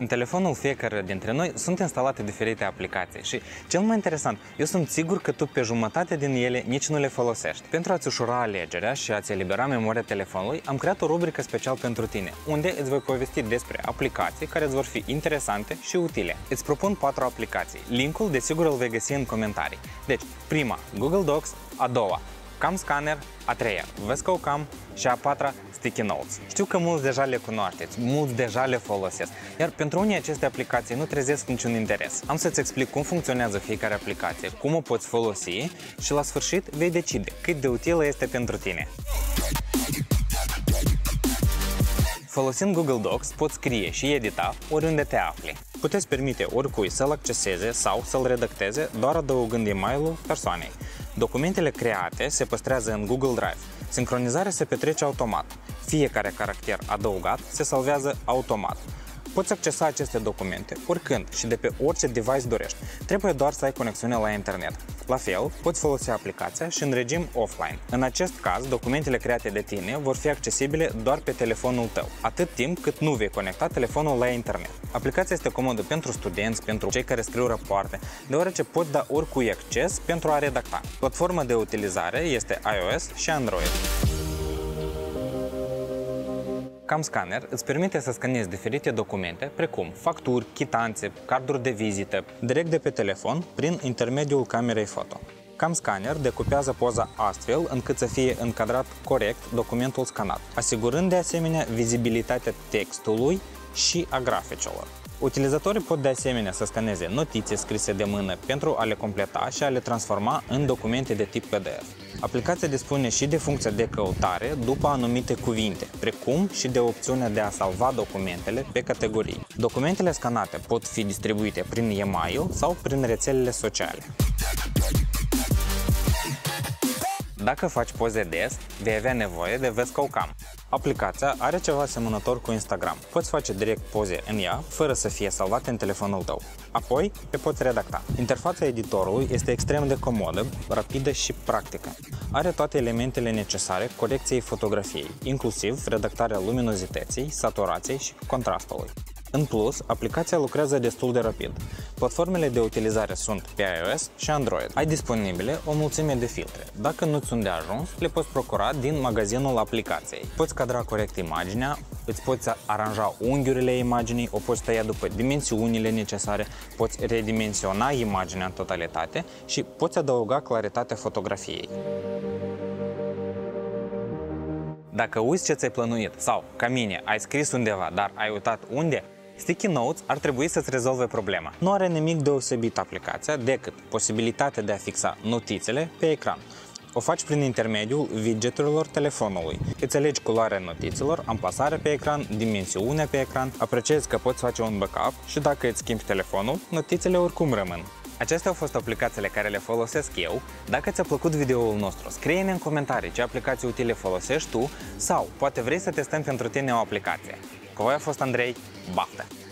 În telefonul fiecare dintre noi sunt instalate diferite aplicații și, cel mai interesant, eu sunt sigur că tu pe jumătate din ele nici nu le folosești. Pentru a-ți ușura alegerea și a-ți elibera memoria telefonului, am creat o rubrică special pentru tine, unde îți voi povesti despre aplicații care îți vor fi interesante și utile. Îți propun 4 aplicații. Linkul, desigur, îl vei găsi în comentarii. Deci, prima, Google Docs, a doua, Cam Scanner, a treia, VSCO Cam și a patra, Sticky Notes. Știu că mulți deja le cunoașteți, mulți deja le folosesc, iar pentru unii aceste aplicații nu trezesc niciun interes. Am să-ți explic cum funcționează fiecare aplicație, cum o poți folosi și la sfârșit vei decide cât de utilă este pentru tine. Folosind Google Docs, poți scrie și edita oriunde te afli. Puteți permite oricui să-l acceseze sau să-l redacteze doar adăugând e-mail-ul persoanei. Documentele create se păstrează în Google Drive. Sincronizarea se petrece automat. Fiecare caracter adăugat se salvează automat. Poți accesa aceste documente oricând și de pe orice device dorești. Trebuie doar să ai conexiune la internet. La fel, poți folosi aplicația și în regim offline. În acest caz, documentele create de tine vor fi accesibile doar pe telefonul tău, atât timp cât nu vei conecta telefonul la internet. Aplicația este comodă pentru studenți, pentru cei care scriu rapoarte, deoarece poți da oricui acces pentru a redacta. Platforma de utilizare este iOS și Android. Cam Scanner îți permite să scanezi diferite documente, precum facturi, chitanțe, carduri de vizită, direct de pe telefon, prin intermediul camerei foto. Cam Scanner decupează poza astfel încât să fie încadrat corect documentul scanat, asigurând de asemenea vizibilitatea textului și a graficelor. Utilizatorii pot de asemenea să scaneze notițe scrise de mână pentru a le completa și a le transforma în documente de tip PDF. Aplicația dispune și de funcția de căutare după anumite cuvinte, precum și de opțiunea de a salva documentele pe categorii. Documentele scanate pot fi distribuite prin e-mail sau prin rețelele sociale. Dacă faci poze des, vei avea nevoie de VSCO Cam. Aplicația are ceva asemănător cu Instagram. Poți face direct poze în ea, fără să fie salvate în telefonul tău. Apoi, le poți redacta. Interfața editorului este extrem de comodă, rapidă și practică. Are toate elementele necesare corecției fotografiei, inclusiv redactarea luminozității, saturației și contrastului. În plus, aplicația lucrează destul de rapid. Platformele de utilizare sunt pe iOS și Android. Ai disponibile o mulțime de filtre. Dacă nu-ți sunt de ajuns, le poți procura din magazinul aplicației. Poți cadra corect imaginea, îți poți aranja unghiurile imaginii, o poți tăia după dimensiunile necesare, poți redimensiona imaginea în totalitate și poți adăuga claritatea fotografiei. Dacă uiți ce ți-ai plănuit sau, ca mine, ai scris undeva, dar ai uitat unde, Sticky Notes ar trebui să-ți rezolve problema. Nu are nimic deosebit aplicația decât posibilitatea de a fixa notițele pe ecran. O faci prin intermediul widgeturilor telefonului. Îți alegi culoarea notițelor, amplasarea pe ecran, dimensiunea pe ecran, apreciezi că poți face un backup și dacă îți schimbi telefonul, notițele oricum rămân. Acestea au fost aplicațiile care le folosesc eu. Dacă ți-a plăcut videoul nostru, scrie-ne în comentarii ce aplicații utile folosești tu sau poate vrei să testăm pentru tine o aplicație. Cu voi a fost Andrei, baftă!